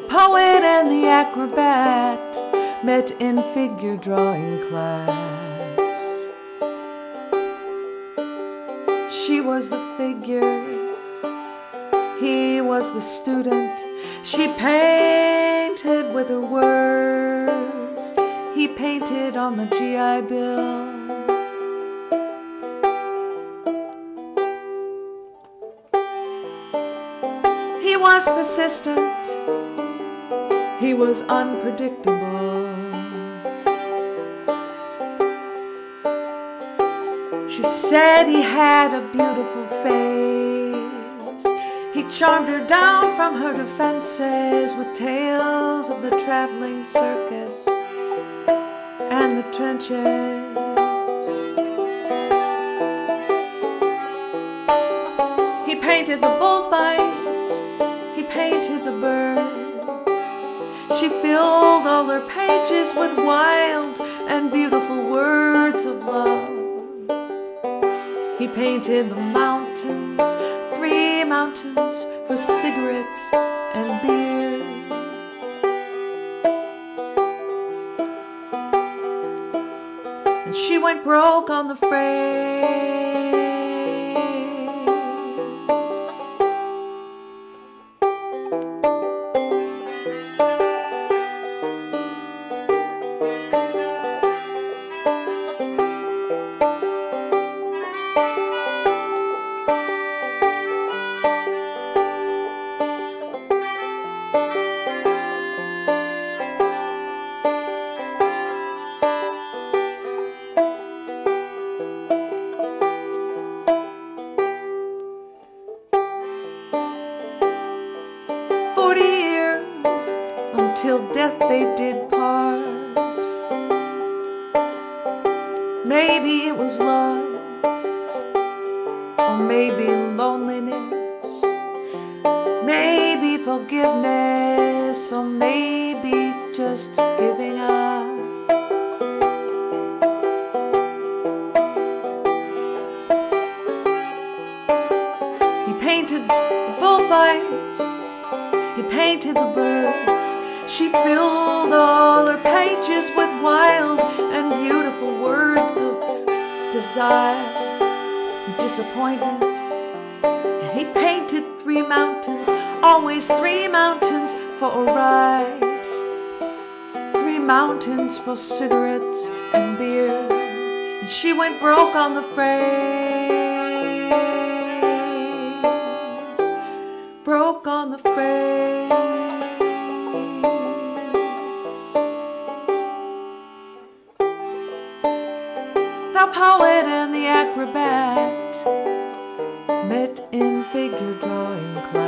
poet and the acrobat met in figure drawing class. She was the figure, he was the student. She painted with her words, he painted on the GI Bill. He was persistent, he was unpredictable. She said he had a beautiful face. He charmed her down from her defenses with tales of the traveling circus and the trenches. He painted the bullfights, he painted the birds. She filled all her pages with wild and beautiful words of love. He painted the mountains, 3 mountains for cigarettes and beer. And she went broke on the frames. 40 years until death they did part. Maybe it was love, or maybe loneliness, maybe forgiveness, or maybe just giving up. He painted the bullfights, he painted the birds. She filled all her pages with wild and beautiful words of desire and disappointment. And he painted 3 mountains, always 3 mountains for a ride, 3 mountains for cigarettes and beer. And she went broke on the frames, broke on the frames. The poet and the acrobat met in figure drawing class.